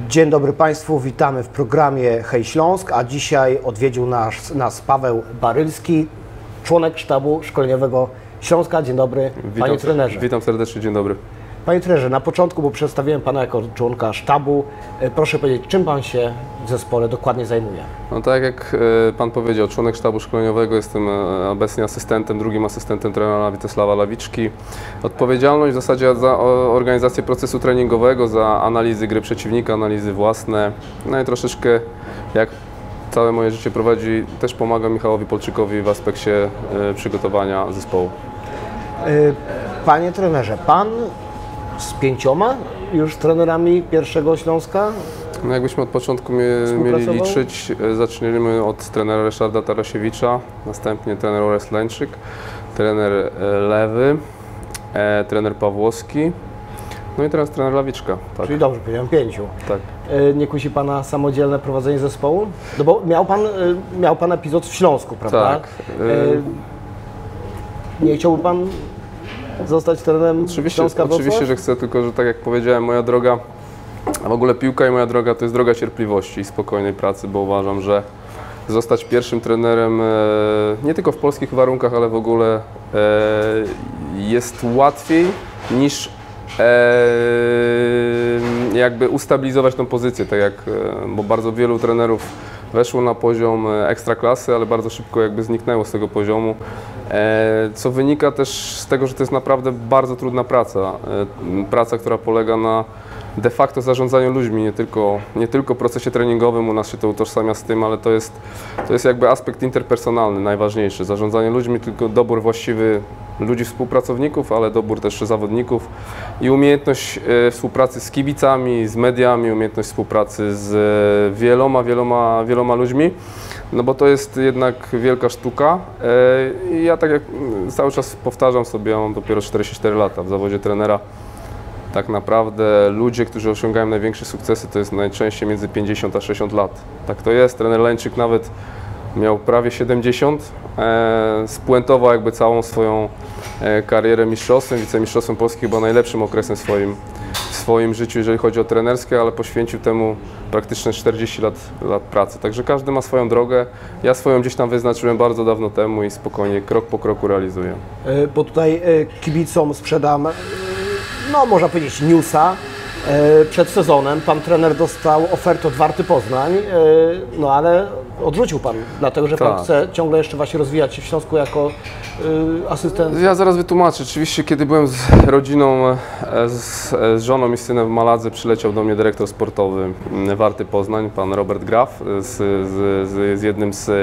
Dzień dobry Państwu, witamy w programie Hej Śląsk, a dzisiaj odwiedził nas Paweł Barylski, członek sztabu szkoleniowego Śląska. Dzień dobry, Panie trenerze. Witam serdecznie, dzień dobry. Panie trenerze, na początku, bo przedstawiłem Pana jako członka sztabu, proszę powiedzieć, czym Pan się w zespole dokładnie zajmuje? No tak jak Pan powiedział, członek sztabu szkoleniowego, jestem obecnie drugim asystentem trenera Witesława Lawiczki. Odpowiedzialność w zasadzie za organizację procesu treningowego, za analizy gry przeciwnika, analizy własne. No i troszeczkę jak całe moje życie prowadzi, też pomagam Michałowi Polczykowi w aspekcie przygotowania zespołu. Panie trenerze, Pan z 5 już trenerami pierwszego Śląska? No jakbyśmy od początku mieli liczyć, zaczniemy od trenera Ryszarda Tarasiewicza, następnie trener Orest Leńczyk, trener Lewy, trener Pawłowski, no i teraz trener Lawiczka. Tak. Czyli dobrze, powiedziałem 5. Tak. Nie kusi Pana samodzielne prowadzenie zespołu? No bo miał Pan epizod w Śląsku, prawda? Tak. Nie chciałby Pan zostać trenerem Śląska Wrocław? Oczywiście, że chcę, tylko że tak jak powiedziałem, moja droga, a w ogóle piłka i moja droga to jest droga cierpliwości i spokojnej pracy, bo uważam, że zostać pierwszym trenerem nie tylko w polskich warunkach, ale w ogóle jest łatwiej niż jakby ustabilizować tą pozycję, tak jak, bo bardzo wielu trenerów weszło na poziom ekstraklasy, ale bardzo szybko jakby zniknęło z tego poziomu, co wynika też z tego, że to jest naprawdę bardzo trudna praca. Praca, która polega na de facto zarządzaniu ludźmi, nie tylko procesie treningowym, u nas się to utożsamia z tym, ale to jest jakby aspekt interpersonalny, najważniejszy. Zarządzanie ludźmi, tylko dobór właściwy ludzi, współpracowników, ale dobór też zawodników i umiejętność współpracy z kibicami, z mediami, umiejętność współpracy z wieloma ludźmi, no bo to jest jednak wielka sztuka. I ja tak jak cały czas powtarzam sobie, ja mam dopiero 44 lata w zawodzie trenera. Tak naprawdę ludzie, którzy osiągają największe sukcesy, to jest najczęściej między 50 a 60 lat. Tak to jest. Trener Leńczyk nawet miał prawie 70, spuentował jakby całą swoją karierę mistrzostwem, wicemistrzostwem Polski, chyba najlepszym okresem w swoim życiu, jeżeli chodzi o trenerskie, ale poświęcił temu praktycznie 40 lat pracy. Także każdy ma swoją drogę. Ja swoją gdzieś tam wyznaczyłem bardzo dawno temu i spokojnie, krok po kroku realizuję. Bo tutaj kibicom sprzedam, no można powiedzieć, newsa. Przed sezonem Pan trener dostał ofertę od Warty Poznań, no ale odrzucił Pan, dlatego że Pan chce ciągle jeszcze właśnie rozwijać się w Śląsku jako asystent. Ja zaraz wytłumaczę. Oczywiście, kiedy byłem z rodziną, z żoną i synem w Maladze, przyleciał do mnie dyrektor sportowy Warty Poznań, pan Robert Graf, z jednym z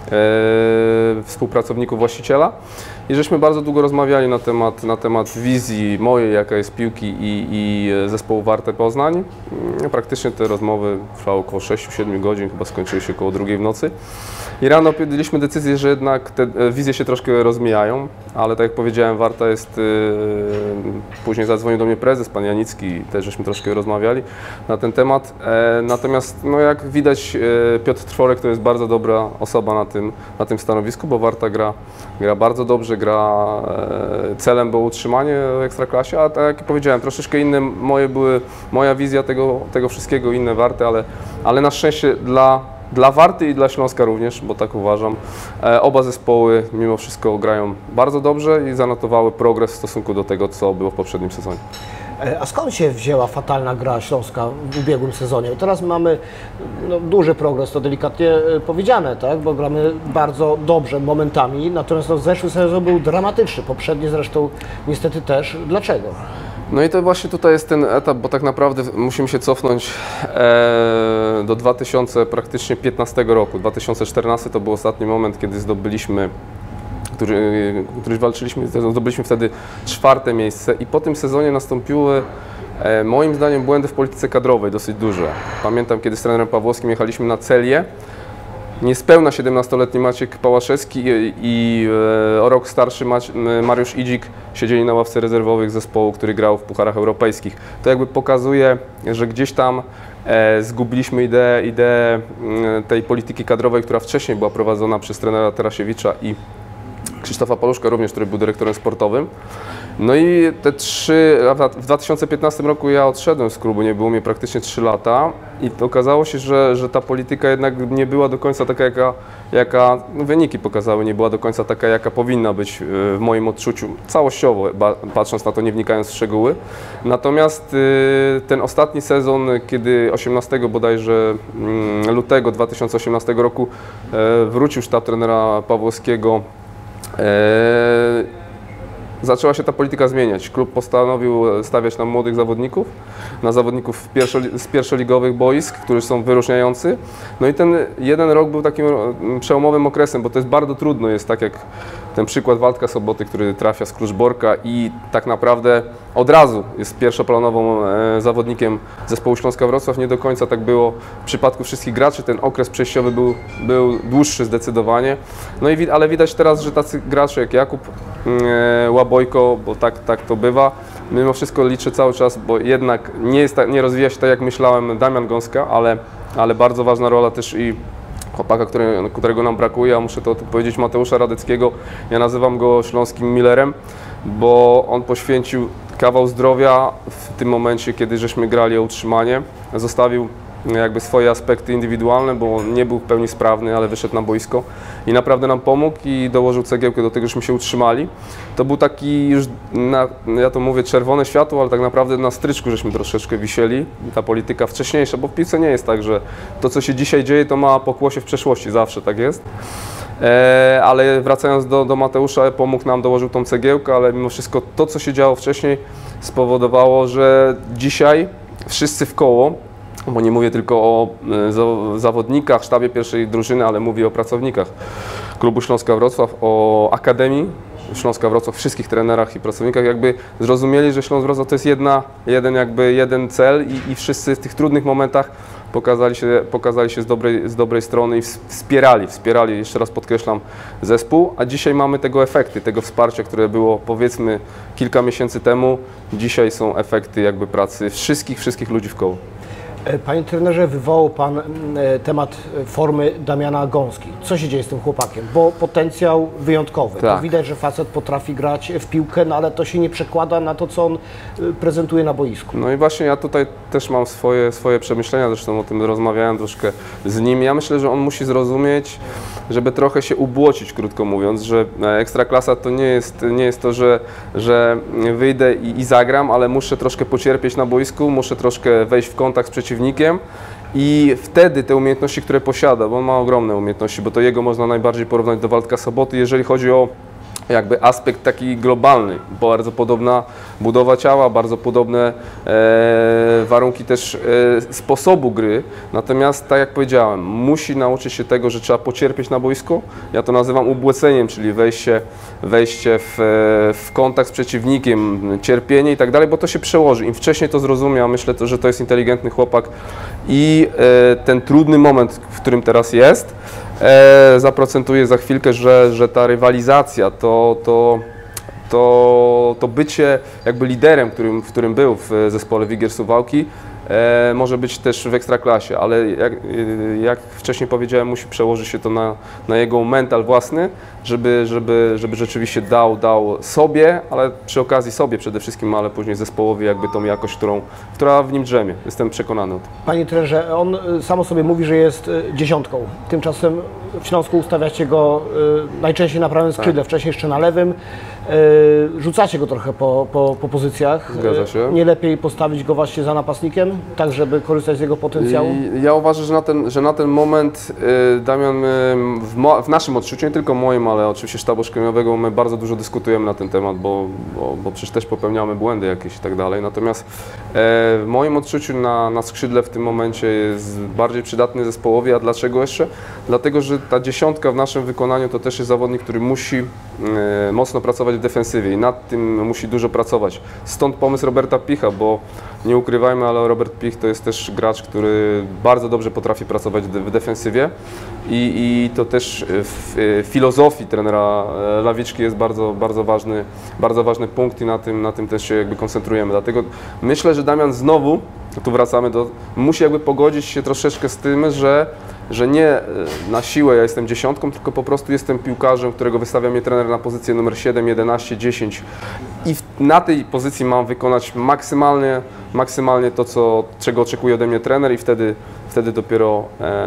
współpracowników właściciela. I żeśmy bardzo długo rozmawiali na temat wizji mojej, jaka jest piłki i zespołu Warty Poznań. Praktycznie te rozmowy trwały około 6-7 godzin, chyba skończyły się około 2 w nocy. I rano podjęliśmy decyzję, że jednak te wizje się troszkę rozmijają, ale tak jak powiedziałem, Warta jest... Później zadzwonił do mnie prezes, pan Janicki, też żeśmy troszkę rozmawiali na ten temat. Natomiast no jak widać, Piotr Trworek to jest bardzo dobra osoba na tym stanowisku, bo Warta gra bardzo dobrze, celem było utrzymanie w Ekstraklasie, a tak jak powiedziałem, troszeczkę inne moja wizja tego wszystkiego, inne Warty, ale na szczęście dla Warty i dla Śląska również, bo tak uważam, oba zespoły mimo wszystko grają bardzo dobrze i zanotowały progres w stosunku do tego, co było w poprzednim sezonie. A skąd się wzięła fatalna gra Śląska w ubiegłym sezonie? Teraz mamy duży progres, to delikatnie powiedziane, tak? Bo gramy bardzo dobrze momentami, natomiast zeszły sezon był dramatyczny, poprzedni zresztą niestety też. Dlaczego? No i to właśnie tutaj jest ten etap, bo tak naprawdę musimy się cofnąć do 2015 roku. 2014 to był ostatni moment, kiedy zdobyliśmy wtedy 4. miejsce i po tym sezonie nastąpiły moim zdaniem błędy w polityce kadrowej dosyć duże. Pamiętam, kiedy z trenerem Pawłowskim jechaliśmy na Celię, niespełna 17-letni Maciek Pałaszewski i o rok starszy Mariusz Idzik siedzieli na ławce rezerwowych zespołu, który grał w pucharach europejskich. To jakby pokazuje, że gdzieś tam zgubiliśmy ideę tej polityki kadrowej, która wcześniej była prowadzona przez trenera Tarasiewicza i Krzysztofa Paluszka również, który był dyrektorem sportowym. No i te w 2015 roku ja odszedłem z klubu, nie było mnie praktycznie 3 lata i okazało się, że ta polityka jednak nie była do końca taka, jaka wyniki pokazały, nie była do końca taka, jaka powinna być w moim odczuciu, całościowo, patrząc na to, nie wnikając w szczegóły. Natomiast ten ostatni sezon, kiedy 18 bodajże lutego 2018 roku wrócił sztab trenera Pawłowskiego, zaczęła się ta polityka zmieniać. Klub postanowił stawiać na młodych zawodników, na zawodników z pierwszoligowych boisk, którzy są wyróżniający. No i ten jeden rok był takim przełomowym okresem, bo to jest bardzo trudno, jest tak jak ten przykład Waldka Soboty, który trafia z Kluczborka i tak naprawdę od razu jest pierwszoplanowym zawodnikiem zespołu Śląska Wrocław. Nie do końca tak było w przypadku wszystkich graczy, ten okres przejściowy był dłuższy zdecydowanie. No i ale widać teraz, że tacy gracze jak Jakub Łabojko, bo tak to bywa, mimo wszystko liczę cały czas, bo jednak nie rozwija się tak jak myślałem Damian Gąska, ale bardzo ważna rola też i chłopaka, którego nam brakuje, a muszę to powiedzieć, Mateusza Radeckiego. Ja nazywam go śląskim Millerem, bo on poświęcił kawał zdrowia w tym momencie, kiedy żeśmy grali o utrzymanie. Zostawił jakby swoje aspekty indywidualne, bo on nie był w pełni sprawny, ale wyszedł na boisko i naprawdę nam pomógł i dołożył cegiełkę do tego, żeśmy się utrzymali. To był taki już, ja to mówię, czerwone światło, ale tak naprawdę na stryczku żeśmy troszeczkę wisieli. Ta polityka wcześniejsza, bo w piłce nie jest tak, że to, co się dzisiaj dzieje, to ma pokłosie w przeszłości, zawsze tak jest. Ale wracając do Mateusza, pomógł nam, dołożył tą cegiełkę, ale mimo wszystko to, co się działo wcześniej, spowodowało, że dzisiaj wszyscy w koło, bo nie mówię tylko o zawodnikach, sztabie pierwszej drużyny, ale mówię o pracownikach klubu Śląska Wrocław, o Akademii Śląska Wrocław, wszystkich trenerach i pracownikach, jakby zrozumieli, że Śląsk Wrocław to jest jeden cel i wszyscy w tych trudnych momentach pokazali się z dobrej strony i wspierali, jeszcze raz podkreślam, zespół, a dzisiaj mamy tego efekty, tego wsparcia, które było powiedzmy kilka miesięcy temu, dzisiaj są efekty jakby pracy wszystkich ludzi w koło. Panie trenerze, wywołał Pan temat formy Damiana Gąski. Co się dzieje z tym chłopakiem? Bo potencjał wyjątkowy. Tak. To widać, że facet potrafi grać w piłkę, no ale to się nie przekłada na to, co on prezentuje na boisku. No i właśnie ja tutaj też mam swoje przemyślenia, zresztą o tym rozmawiałem troszkę z nim. Ja myślę, że on musi zrozumieć, żeby trochę się ubłocić, krótko mówiąc, że Ekstraklasa to nie jest to, że wyjdę i zagram, ale muszę troszkę pocierpieć na boisku, muszę troszkę wejść w kontakt z przeciwnikiem i wtedy te umiejętności, które posiada, bo on ma ogromne umiejętności, bo to jego można najbardziej porównać do Waldka Soboty, jeżeli chodzi o jakby aspekt taki globalny, bardzo podobna budowa ciała, bardzo podobne warunki też sposobu gry, natomiast tak jak powiedziałem, musi nauczyć się tego, że trzeba pocierpieć na boisku, ja to nazywam ubłyceniem, czyli wejście w kontakt z przeciwnikiem, cierpienie i tak dalej, bo to się przełoży, im wcześniej to zrozumie, a myślę, że to jest inteligentny chłopak i ten trudny moment, w którym teraz jest, zaprocentuje za chwilkę, że ta rywalizacja, to bycie jakby liderem, w którym był w zespole Wigier Suwałki, może być też w Ekstraklasie, ale jak wcześniej powiedziałem, musi przełożyć się to na jego mental własny, żeby rzeczywiście dał sobie, ale przy okazji sobie przede wszystkim, ale później zespołowi jakby tą jakość, która w nim drzemie. Jestem przekonany o tym. Panie trenerze, on sam o sobie mówi, że jest dziesiątką. Tymczasem w Śląsku ustawiacie go najczęściej na prawym skrzydle, wcześniej jeszcze na lewym. Rzucacie go trochę po pozycjach. Zgadza się. Nie lepiej postawić go właśnie za napastnikiem, tak żeby korzystać z jego potencjału? Ja uważam, że na ten moment Damian, w naszym odczuciu, nie tylko moim, ale oczywiście sztabu szkoleniowego, my bardzo dużo dyskutujemy na ten temat, bo przecież też popełniamy błędy jakieś i tak dalej. Natomiast w moim odczuciu na skrzydle w tym momencie jest bardziej przydatny zespołowi. A dlaczego jeszcze? Dlatego, że ta dziesiątka w naszym wykonaniu to też jest zawodnik, który musi mocno pracować w defensywie i nad tym musi dużo pracować. Stąd pomysł Roberta Picha, bo nie ukrywajmy, ale Robert Pich to jest też gracz, który bardzo dobrze potrafi pracować w defensywie i to też w filozofii trenera Lawiczki jest bardzo ważny punkt i na tym też się jakby koncentrujemy. Dlatego myślę, że Damian znowu, tu wracamy musi jakby pogodzić się troszeczkę z tym, że że nie na siłę ja jestem dziesiątką, tylko po prostu jestem piłkarzem, którego wystawia mnie trener na pozycję numer 7, 11, 10 i na tej pozycji mam wykonać maksymalnie to, czego oczekuje ode mnie trener i wtedy dopiero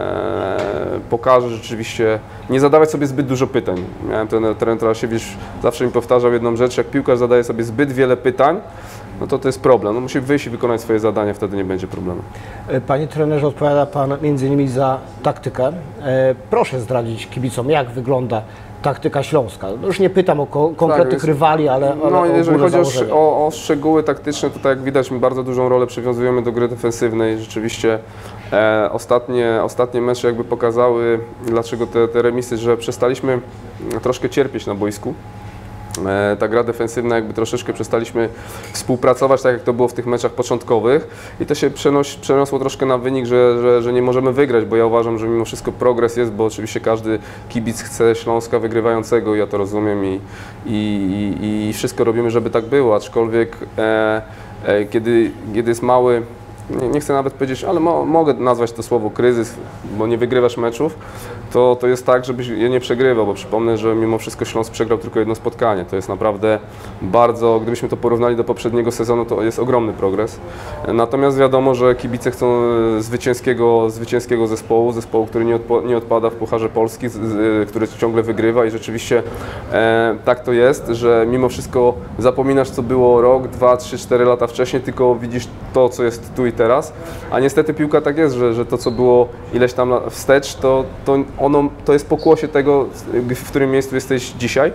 pokażę rzeczywiście, nie zadawać sobie zbyt dużo pytań. Miałem trener Tarasiewicz, zawsze mi powtarzał jedną rzecz, jak piłkarz zadaje sobie zbyt wiele pytań, no to jest problem. No musi wyjść i wykonać swoje zadanie, wtedy nie będzie problemu. Panie trenerze, odpowiada Pan m.in. za taktykę. Proszę zdradzić kibicom, jak wygląda taktyka śląska. No już nie pytam o konkretnych rywali, ale no, jeżeli chodzi założenia. o szczegóły taktyczne, to tak jak widać, my bardzo dużą rolę przywiązujemy do gry defensywnej. Rzeczywiście ostatnie mecze jakby pokazały, dlaczego te remisy, że przestaliśmy troszkę cierpieć na boisku. Ta gra defensywna, jakby troszeczkę przestaliśmy współpracować, tak jak to było w tych meczach początkowych i to się przeniosło troszkę na wynik, że nie możemy wygrać, bo ja uważam, że mimo wszystko progres jest, bo oczywiście każdy kibic chce Śląska wygrywającego, ja to rozumiem i wszystko robimy, żeby tak było, aczkolwiek kiedy jest mały, nie chcę nawet powiedzieć, ale mogę nazwać to słowo kryzys, bo nie wygrywasz meczów, to jest tak, żebyś je nie przegrywał, bo przypomnę, że mimo wszystko Śląsk przegrał tylko jedno spotkanie. To jest naprawdę bardzo, gdybyśmy to porównali do poprzedniego sezonu, to jest ogromny progres. Natomiast wiadomo, że kibice chcą zwycięskiego zespołu, który nie odpada w Pucharze Polski, który ciągle wygrywa i rzeczywiście tak to jest, że mimo wszystko zapominasz, co było rok, 2, 3, 4 lata wcześniej, tylko widzisz to, co jest tu i teraz. A niestety piłka tak jest, że to, co było ileś tam wstecz, to jest pokłosie tego, w którym miejscu jesteś dzisiaj.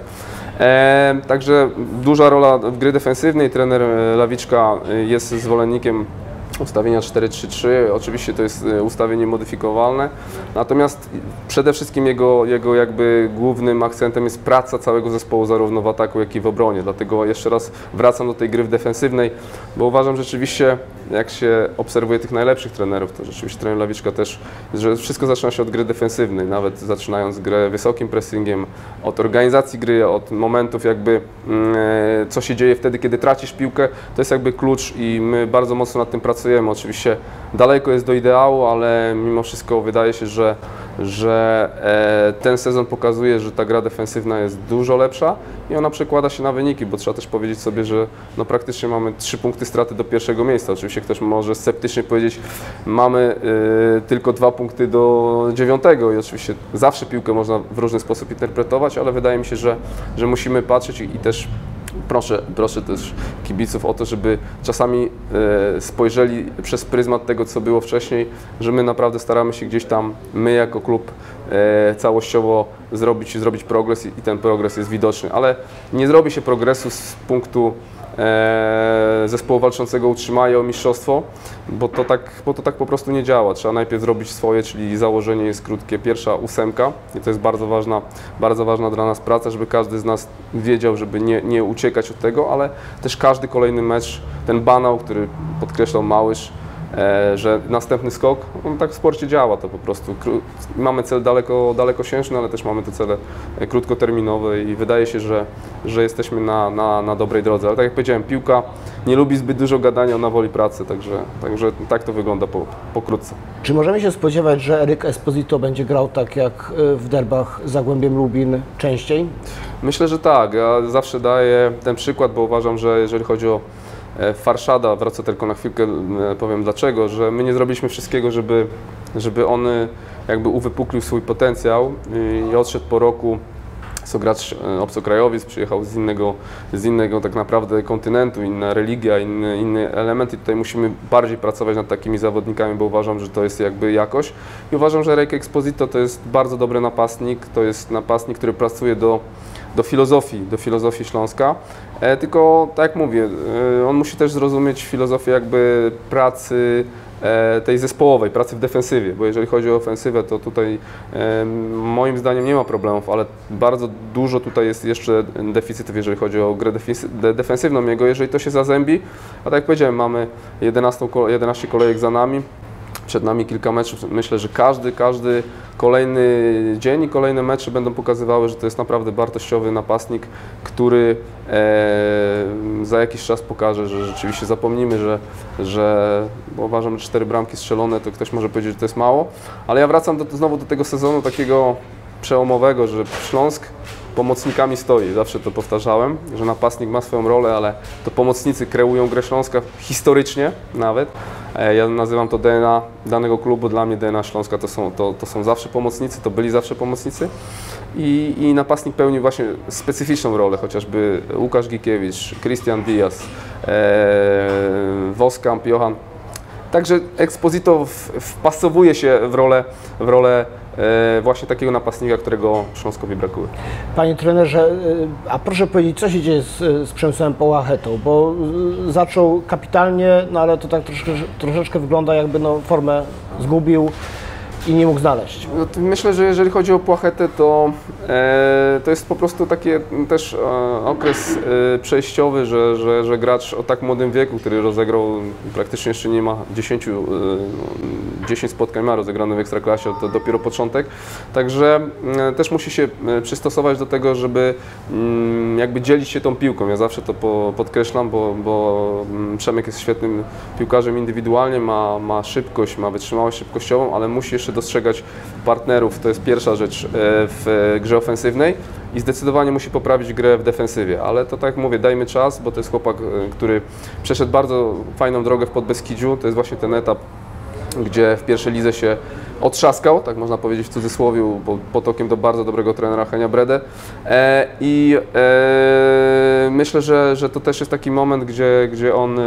Także duża rola w gry defensywnej. Trener Lawiczka jest zwolennikiem ustawienia 4-3-3, oczywiście to jest ustawienie modyfikowalne, natomiast przede wszystkim jego jakby głównym akcentem jest praca całego zespołu zarówno w ataku, jak i w obronie, dlatego jeszcze raz wracam do tej gry defensywnej, bo uważam rzeczywiście, jak się obserwuje tych najlepszych trenerów, to rzeczywiście trener Lawiczka też, że wszystko zaczyna się od gry defensywnej, nawet zaczynając grę wysokim pressingiem, od organizacji gry, od momentów jakby co się dzieje wtedy, kiedy tracisz piłkę, to jest jakby klucz i my bardzo mocno nad tym pracujemy. Oczywiście daleko jest do ideału, ale mimo wszystko wydaje się, że ten sezon pokazuje, że ta gra defensywna jest dużo lepsza i ona przekłada się na wyniki, bo trzeba też powiedzieć sobie, że no praktycznie mamy 3 punkty straty do pierwszego miejsca. Oczywiście ktoś może sceptycznie powiedzieć, mamy tylko 2 punkty do 9 i oczywiście zawsze piłkę można w różny sposób interpretować, ale wydaje mi się, że musimy patrzeć i też proszę też kibiców o to, żeby czasami spojrzeli przez pryzmat tego, co było wcześniej, że my naprawdę staramy się gdzieś tam, my jako klub całościowo zrobić progres i ten progres jest widoczny, ale nie zrobi się progresu z punktu zespołu walczącego utrzymają mistrzostwo, bo to tak po prostu nie działa. Trzeba najpierw zrobić swoje, czyli założenie jest krótkie, pierwsza 8 i to jest bardzo ważna dla nas praca, żeby każdy z nas wiedział, żeby nie uciekać od tego, ale też każdy kolejny mecz, ten banał, który podkreślał Małysz, że następny skok, on tak w sporcie działa, to po prostu mamy cel dalekosiężny, ale też mamy te cele krótkoterminowe i wydaje się, że jesteśmy na dobrej drodze. Ale tak jak powiedziałem, piłka nie lubi zbyt dużo gadania, ona woli pracy, także tak to wygląda pokrótce. Czy możemy się spodziewać, że Eryk Esposito będzie grał tak jak w derbach z Zagłębiem Lubin częściej? Myślę, że tak. Ja zawsze daję ten przykład, bo uważam, że jeżeli chodzi o Farszada, wraca tylko na chwilkę, powiem dlaczego, że my nie zrobiliśmy wszystkiego, żeby on jakby uwypuklił swój potencjał i odszedł po roku. Jest to gracz obcokrajowiec, przyjechał z innego tak naprawdę kontynentu, inna religia, inny element i tutaj musimy bardziej pracować nad takimi zawodnikami, bo uważam, że to jest jakby jakość i uważam, że Eryk Esposito to jest bardzo dobry napastnik, to jest napastnik, który pracuje do filozofii Śląska, tylko tak jak mówię, on musi też zrozumieć filozofię jakby pracy tej zespołowej, pracy w defensywie, bo jeżeli chodzi o ofensywę, to tutaj moim zdaniem nie ma problemów, ale bardzo dużo tutaj jest jeszcze deficytów, jeżeli chodzi o grę defensywną jego, jeżeli to się zazębi, a tak jak powiedziałem, mamy 11 kolejek za nami, Przed nami kilka meczów. Myślę, że każdy kolejny dzień i kolejne mecze będą pokazywały, że to jest naprawdę wartościowy napastnik, który za jakiś czas pokaże, że rzeczywiście zapomnimy, bo uważam, że 4 bramki strzelone, to ktoś może powiedzieć, że to jest mało, ale ja wracam znowu do tego sezonu takiego przełomowego, że Śląsk pomocnikami stoi. Zawsze to powtarzałem, że napastnik ma swoją rolę, ale to pomocnicy kreują grę Śląska historycznie nawet. Ja nazywam to DNA danego klubu. Dla mnie DNA Śląska to są zawsze pomocnicy, to byli zawsze pomocnicy. I napastnik pełni właśnie specyficzną rolę, chociażby Łukasz Gikiewicz, Christian Diaz, Voskamp, Johan. Także Exposito wpasowuje się w rolę właśnie takiego napastnika, którego Śląskowi brakuje. Panie trenerze, a proszę powiedzieć, co się dzieje z Przemysławem Połachetą, bo zaczął kapitalnie, no ale to tak troszeczkę wygląda, jakby formę zgubił i nie mógł znaleźć. Myślę, że jeżeli chodzi o Płachetę, to jest po prostu taki też okres przejściowy, że gracz o tak młodym wieku, który rozegrał praktycznie jeszcze nie ma 10 spotkań ma rozegrane w Ekstraklasie, to dopiero początek. Także też musi się przystosować do tego, żeby jakby dzielić się tą piłką. Ja zawsze to podkreślam, bo Przemek jest świetnym piłkarzem indywidualnie, ma szybkość, ma wytrzymałość szybkościową, ale musi jeszcze dostrzegać partnerów, to jest pierwsza rzecz w grze ofensywnej i zdecydowanie musi poprawić grę w defensywie, ale to tak jak mówię, dajmy czas, bo to jest chłopak, który przeszedł bardzo fajną drogę w Podbeskidziu, to jest właśnie ten etap, gdzie w pierwszej lidze się otrzaskał, tak można powiedzieć w cudzysłowie, pod okiem do bardzo dobrego trenera Henia Bredę i myślę, że to też jest taki moment, gdzie on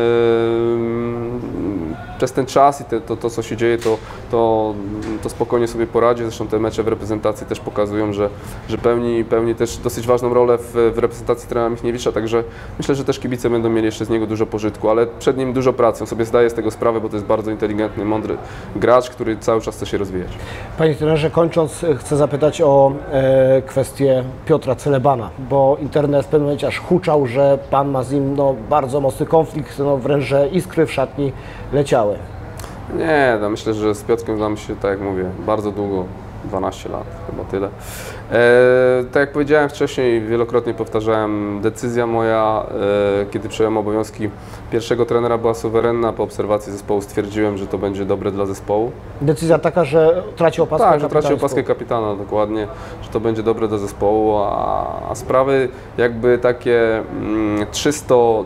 przez ten czas i to co się dzieje, to spokojnie sobie poradzi. Zresztą te mecze w reprezentacji też pokazują, że pełni też dosyć ważną rolę w reprezentacji trenera Michniewicza, także myślę, że też kibice będą mieli jeszcze z niego dużo pożytku, ale przed nim dużo pracy. On sobie zdaje z tego sprawę, bo to jest bardzo inteligentny, mądry gracz, który cały czas chce się rozwijać. Panie trenerze, kończąc, chcę zapytać o kwestię Piotra Celebana, bo internet w pewnym momencie aż huczał, że pan ma z nim bardzo mocny konflikt, wręcz że iskry w szatni leciały. Nie, myślę, że z Piotrkiem znamy się, tak jak mówię, bardzo długo, 12 lat, chyba tyle. Tak jak powiedziałem wcześniej, wielokrotnie powtarzałem, decyzja moja, kiedy przejąłem obowiązki pierwszego trenera, była suwerenna. Po obserwacji zespołu stwierdziłem, że to będzie dobre dla zespołu. Decyzja taka, że traci opaskę kapitańską? Tak, że traci opaskę kapitana, dokładnie, że to będzie dobre dla zespołu, a sprawy jakby takie czysto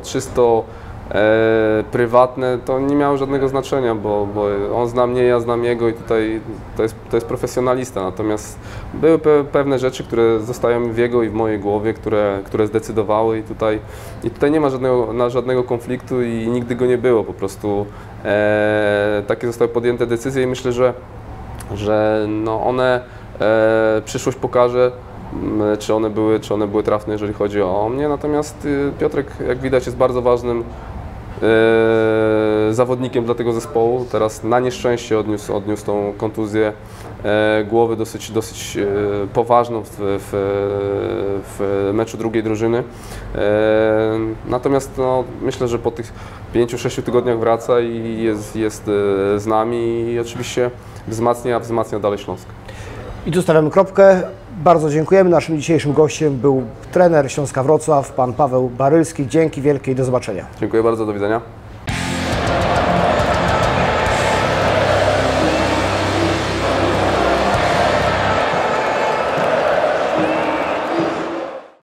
prywatne, to nie miało żadnego znaczenia, bo on zna mnie, ja znam jego i tutaj to jest profesjonalista. Natomiast były pewne rzeczy, które zostają w jego i w mojej głowie, które zdecydowały i tutaj nie ma żadnego konfliktu i nigdy go nie było. Po prostu takie zostały podjęte decyzje i myślę, że one przyszłość pokaże, czy one były trafne, jeżeli chodzi o mnie. Natomiast Piotrek, jak widać, jest bardzo ważnym zawodnikiem dla tego zespołu. Teraz na nieszczęście odniósł tą kontuzję głowy dosyć poważną w meczu drugiej drużyny. Natomiast myślę, że po tych 5-6 tygodniach wraca i jest z nami i oczywiście wzmacnia dalej Śląsk. I tu stawiamy kropkę. Bardzo dziękujemy. Naszym dzisiejszym gościem był trener Śląska Wrocław, pan Paweł Barylski. Dzięki wielkie i do zobaczenia. Dziękuję bardzo, do widzenia.